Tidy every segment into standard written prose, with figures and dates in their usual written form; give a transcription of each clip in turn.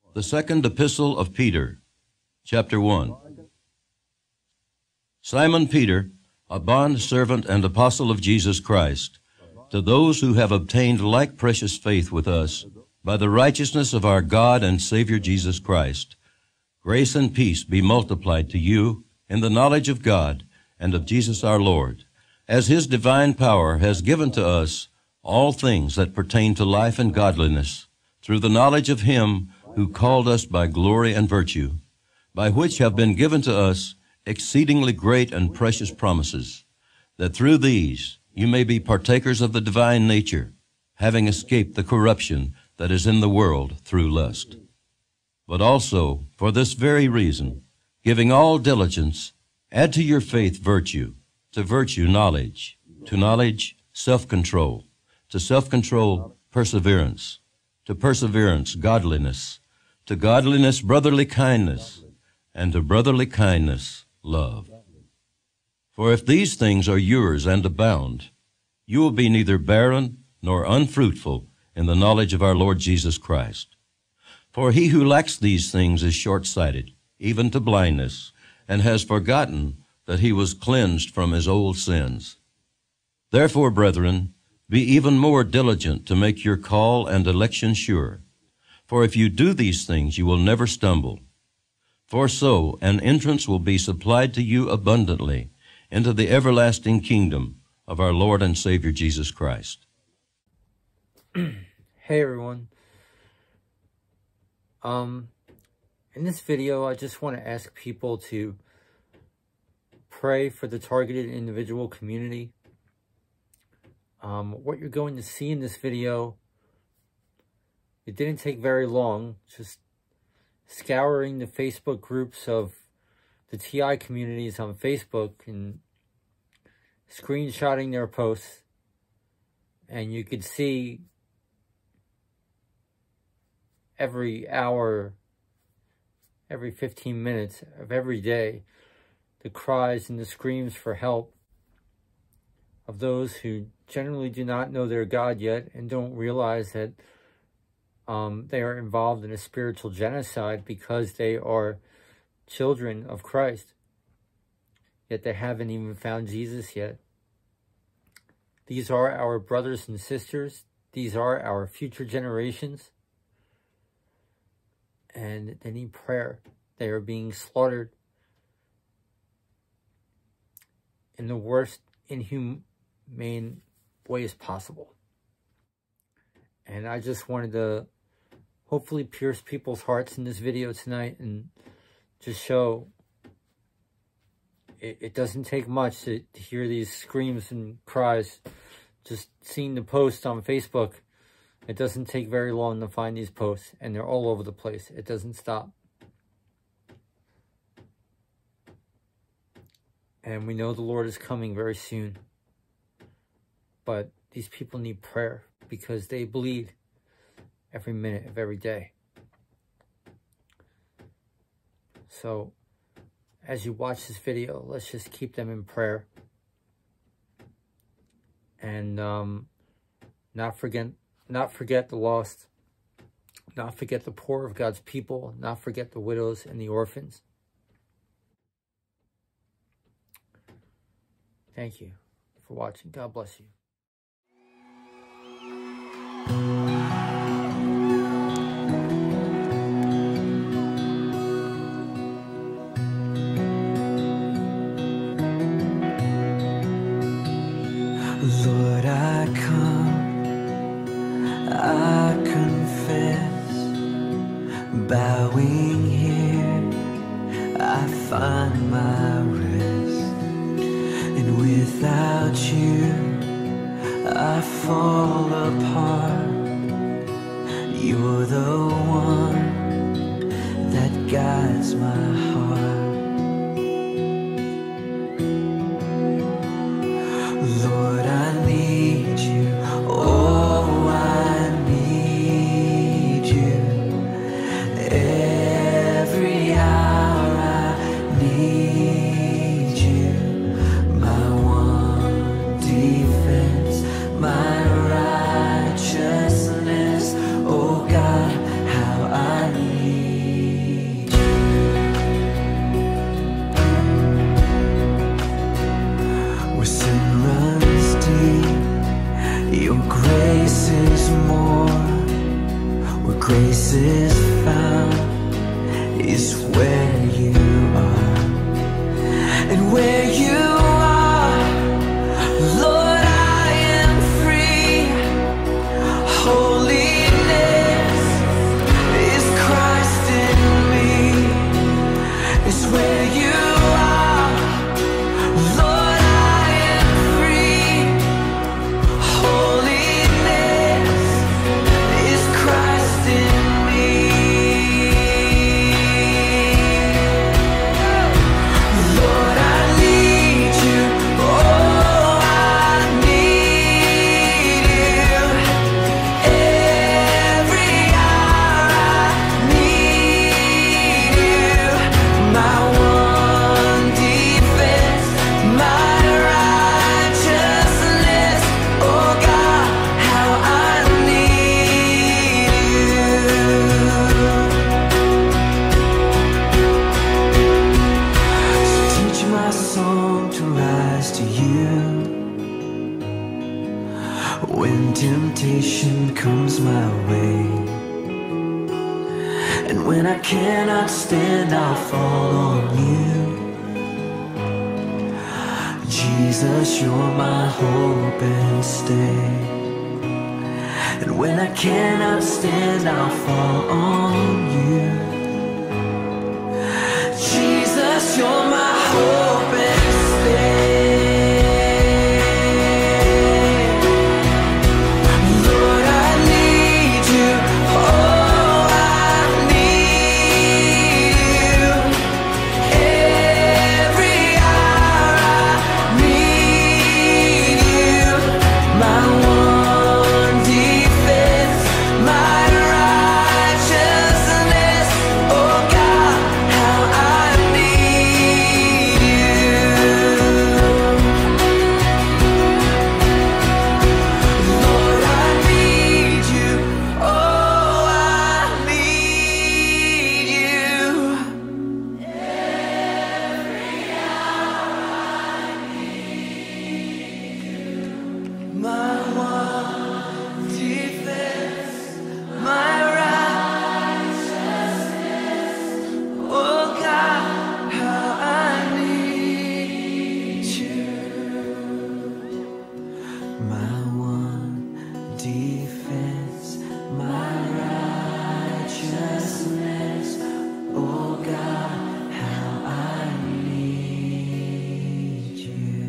The Second Epistle of Peter, Chapter 1. Simon Peter, a bond-servant and apostle of Jesus Christ, to those who have obtained like precious faith with us, by the righteousness of our God and Savior Jesus Christ, grace and peace be multiplied to you in the knowledge of God and of Jesus our Lord, as his divine power has given to us all things that pertain to life and godliness, through the knowledge of him who called us by glory and virtue, by which have been given to us exceedingly great and precious promises, that through these you may be partakers of the divine nature, having escaped the corruption that is in the world through lust. But also, for this very reason, giving all diligence, add to your faith virtue, to virtue knowledge, to knowledge self-control, to self-control perseverance, to perseverance godliness, to godliness brotherly kindness, and to brotherly kindness love. For if these things are yours and abound, you will be neither barren nor unfruitful in the knowledge of our Lord Jesus Christ. For he who lacks these things is short-sighted, even to blindness, and has forgotten that he was cleansed from his old sins. Therefore, brethren, be even more diligent to make your call and election sure. For if you do these things, you will never stumble. For so an entrance will be supplied to you abundantly into the everlasting kingdom of our Lord and Savior Jesus Christ. Hey everyone. In this video, I just want to ask people to pray for the targeted individual community. What you're going to see in this video, it didn't take very long, just scouring the Facebook groups of the TI communities on Facebook and screenshotting their posts, and you could see every hour, every 15 minutes of every day, the cries and the screams for help of those who generally do not know their God yet and don't realize that they are involved in a spiritual genocide because they are children of Christ, yet they haven't even found Jesus yet. These are our brothers and sisters. These are our future generations. And they need prayer. They are being slaughtered in the worst inhumane ways possible. And I just wanted to hopefully pierce people's hearts in this video tonight and just show it doesn't take much to hear these screams and cries. Just seeing the post on Facebook, it doesn't take very long to find these posts, and they're all over the place. It doesn't stop. And we know the Lord is coming very soon. But these people need prayer because they bleed every minute of every day. So, as you watch this video, let's just keep them in prayer. And not forget the lost, not forget the poor of God's people, not forget the widows and the orphans. Thank you for watching. God bless you. Lord, I come, I confess, bowing here, I find my rest, and without you, I fall apart. You're the one that guides my heart. Lord, I need you, oh, I need you. Every hour I need you. My one defense, my righteousness, oh God, how I need grace is found is where you are. And where you are, Lord, I am free. Holiness is Christ in me. It's where you are, Lord, I am free. Holiness is Christ in me. Lord, I need you. Oh, I need you. Every hour I need you. My one defense, my righteousness. Oh God, how I need you. So teach my song to rise to you. When temptation comes my way, and when I cannot stand, I'll fall on you. Jesus, you're my hope and stay. And when I cannot stand, I'll fall on you. Jesus, you're my hope and stay. Lord, I need you. Oh, I need you. Every hour I need you. My one defense, my righteousness. Oh God, how I need you. Lord, I need you. Oh, I need you. My one defense, my righteousness. Oh God, how I need you. My one defense, my righteousness. Oh God, how I need you.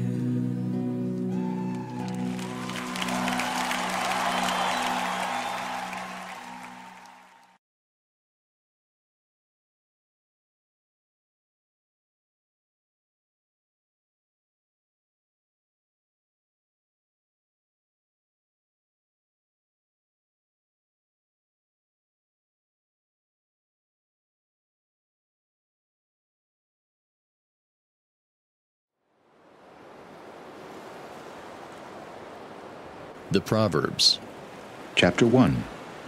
The Proverbs. Chapter 1.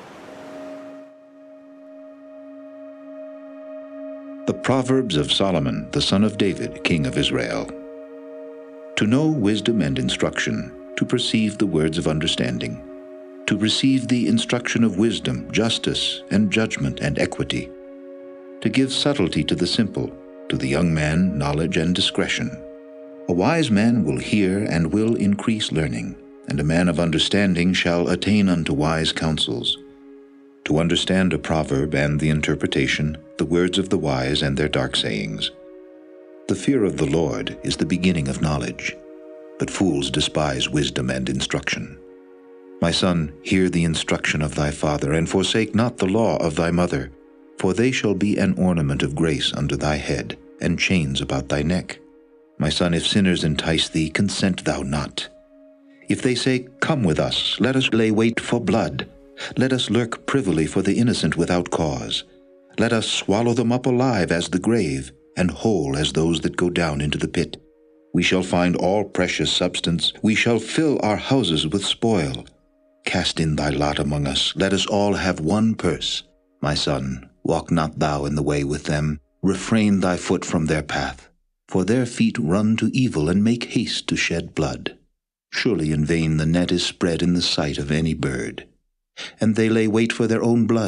The Proverbs of Solomon, the son of David, king of Israel. To know wisdom and instruction, to perceive the words of understanding, to receive the instruction of wisdom, justice, and judgment and equity, to give subtlety to the simple, to the young man knowledge and discretion. A wise man will hear and will increase learning, and a man of understanding shall attain unto wise counsels. To understand a proverb and the interpretation, the words of the wise and their dark sayings. The fear of the Lord is the beginning of knowledge, but fools despise wisdom and instruction. My son, hear the instruction of thy father, and forsake not the law of thy mother, for they shall be an ornament of grace under thy head, and chains about thy neck. My son, if sinners entice thee, consent thou not. If they say, Come with us, let us lay wait for blood. Let us lurk privily for the innocent without cause. Let us swallow them up alive as the grave, and whole as those that go down into the pit. We shall find all precious substance. We shall fill our houses with spoil. Cast in thy lot among us. Let us all have one purse. My son, walk not thou in the way with them. Refrain thy foot from their path. For their feet run to evil and make haste to shed blood. Surely in vain the net is spread in the sight of any bird. And they lay wait for their own blood.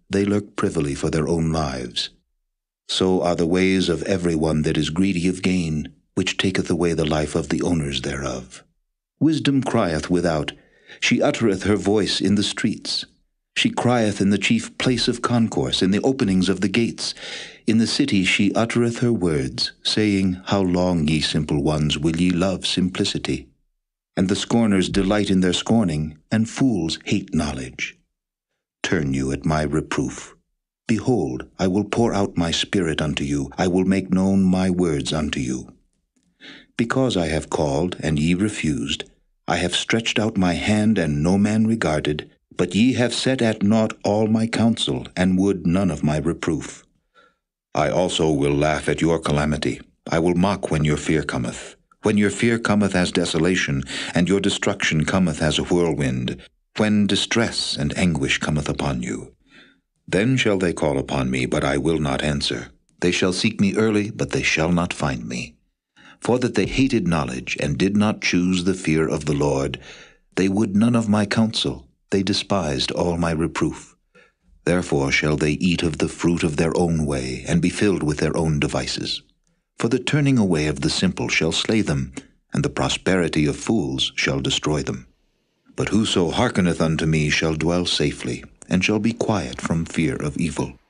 they lurk privily for their own lives. So are the ways of every one that is greedy of gain, which taketh away the life of the owners thereof. Wisdom crieth without, she uttereth her voice in the streets. She crieth in the chief place of concourse, in the openings of the gates. In the city she uttereth her words, saying, How long, ye simple ones, will ye love simplicity? And the scorners delight in their scorning, and fools hate knowledge. Turn you at my reproof. Behold, I will pour out my spirit unto you, I will make known my words unto you. Because I have called, and ye refused, I have stretched out my hand, and no man regarded, but ye have set at naught all my counsel, and would none of my reproof. I also will laugh at your calamity. I will mock when your fear cometh. When your fear cometh as desolation, and your destruction cometh as a whirlwind, when distress and anguish cometh upon you. Then shall they call upon me, but I will not answer. They shall seek me early, but they shall not find me. For that they hated knowledge, and did not choose the fear of the Lord, they would none of my counsel, they despised all my reproof. Therefore shall they eat of the fruit of their own way, and be filled with their own devices. For the turning away of the simple shall slay them, and the prosperity of fools shall destroy them. But whoso hearkeneth unto me shall dwell safely, and shall be quiet from fear of evil.